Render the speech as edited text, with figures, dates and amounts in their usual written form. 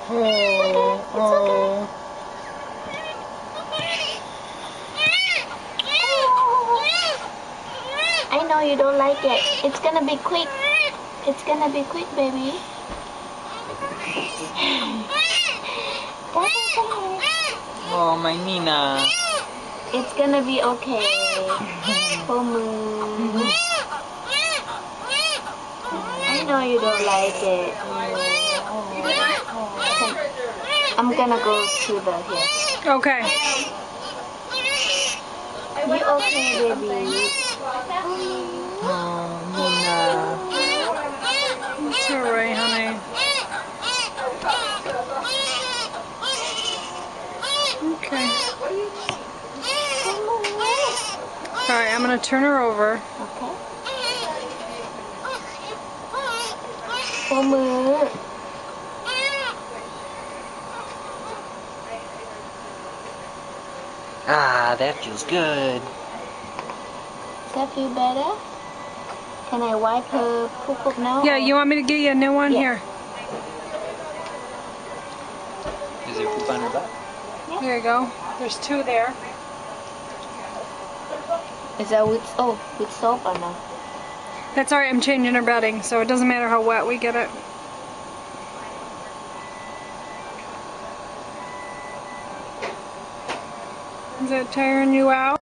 Oh, oh. I know you don't like it. It's gonna be quick. It's gonna be quick, baby. Oh, my Nina. It's gonna be okay. Homu. I know you don't like it. I'm gonna go to the here. Okay. You okay, baby? Oh, Nina. It's alright, honey. Okay. Alright, I'm gonna turn her over. Okay. Homu. Ah, that feels good. Does that feel better? Can I wipe her poop now? Yeah, you want me to get you a new one? Yeah. Here. Is there poop on her butt? There you go. There's 2 there. Is that with soap or no? That's alright, I'm changing her bedding, so it doesn't matter how wet we get it. Is it tiring you out?